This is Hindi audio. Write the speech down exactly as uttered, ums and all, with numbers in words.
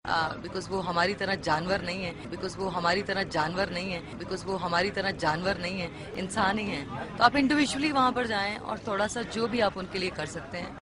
बिकॉज वो हमारी तरह जानवर नहीं है बिकॉज वो हमारी तरह जानवर नहीं है बिकॉज वो हमारी तरह जानवर नहीं है, इंसान ही है। तो आप इंडिविजुअली वहाँ पर जाएं और थोड़ा सा जो भी आप उनके लिए कर सकते हैं